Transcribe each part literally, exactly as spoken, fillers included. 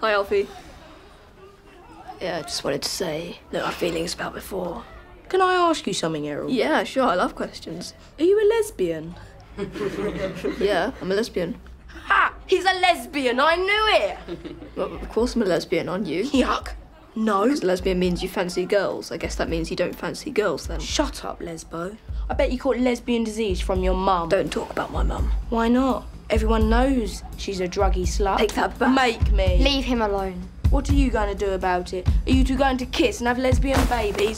Hi, Alfie. Yeah, I just wanted to say that my feelings about before. Can I ask you something, Errol? Yeah, sure, I love questions. Are you a lesbian? Yeah, I'm a lesbian. Ha! He's a lesbian, I knew it! Well, of course I'm a lesbian, aren't you? Yuck. No. Because lesbian means you fancy girls. I guess that means you don't fancy girls, then. Shut up, Lesbo. I bet you caught lesbian disease from your mum. Don't talk about my mum. Why not? Everyone knows she's a druggy slut. Take that back. Make me. Leave him alone. What are you going to do about it? Are you two going to kiss and have lesbian babies?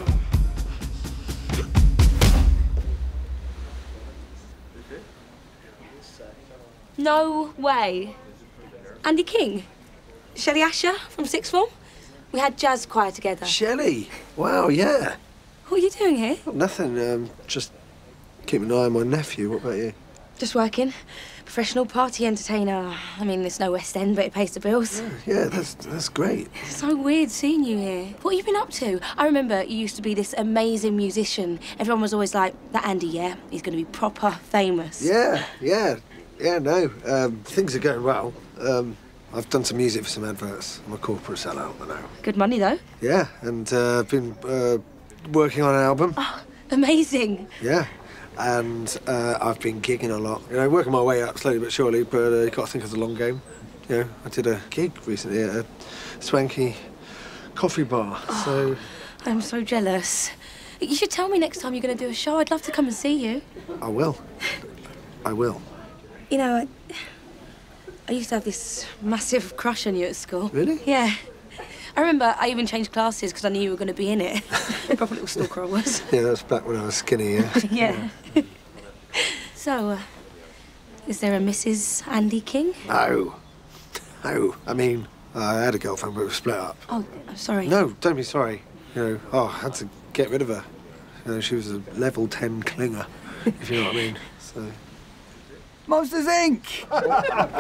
No way. Andy King? Shelley Asher from sixth form? We had jazz choir together. Shelley? Wow, yeah. What are you doing here? Nothing, um, just keeping an eye on my nephew. What about you? Just working. Professional party entertainer. I mean, it's no West End, but it pays the bills. Yeah, yeah that's that's great. It's so weird seeing you here. What have you been up to? I remember you used to be this amazing musician. Everyone was always like, that Andy, yeah, he's going to be proper famous. Yeah, yeah, yeah, no. Um, things are going well. Um, I've done some music for some adverts. I'm a corporate sellout, I know. Good money, though. Yeah, and uh, I've been uh, working on an album. Oh, amazing. Yeah. And uh, I've been gigging a lot. You know, working my way up slowly but surely, but uh, you've got to think of the long game. You know, I did a gig recently at a swanky coffee bar, oh, so... I'm so jealous. You should tell me next time you're going to do a show. I'd love to come and see you. I will. I will. You know, I, I used to have this massive crush on you at school. Really? Yeah. I remember I even changed classes because I knew you were going to be in it. Proper little stalker I was. Yeah, that was back when I was skinny, yeah. Yeah. So, uh, is there a Missus Andy King? No. No. I mean, I had a girlfriend, but we split up. Oh, I'm sorry. No, don't be sorry. You know, oh, I had to get rid of her. You know, she was a level ten clinger, if you know what I mean. So. Monsters, Incorporated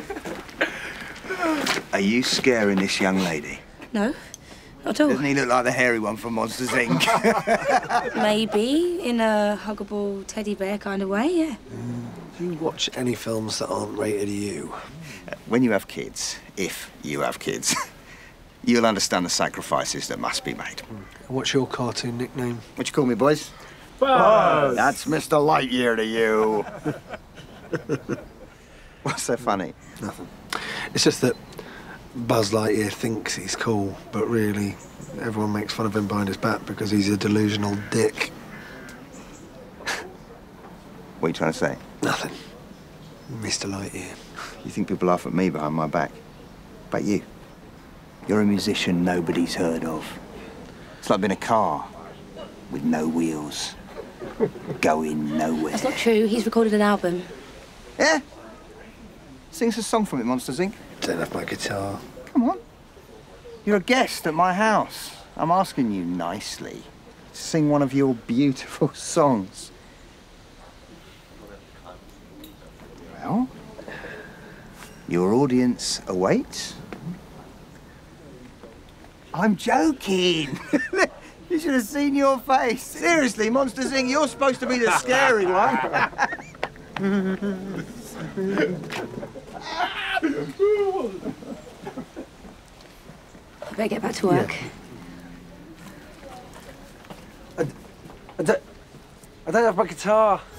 Are you scaring this young lady? No, not at all. Doesn't he look like the hairy one from Monsters, Incorporated? Maybe, in a huggable teddy bear kind of way, yeah. Mm. Do you watch any films that aren't rated U? Uh, when you have kids, if you have kids, you'll understand the sacrifices that must be made. Mm. What's your cartoon nickname? What you call me, boys? Buzz! That's Mister Lightyear to you. What's so funny? Nothing. It's just that Buzz Lightyear thinks he's cool, but really, everyone makes fun of him behind his back because he's a delusional dick. What are you trying to say? Nothing. Mister Lightyear. You think people laugh at me behind my back? But you. You're a musician nobody's heard of. It's like being a car with no wheels, going nowhere. That's not true. He's recorded an album. Yeah? Sing us a song from it, Monsters, Incorporated Don't have my guitar. Come on. You're a guest at my house. I'm asking you nicely to sing one of your beautiful songs. Well, your audience awaits. I'm joking. You should have seen your face. Seriously, Monsters, Incorporated you're supposed to be the scary one. I better get back to work. Yeah. I, I, don't, I don't have my guitar.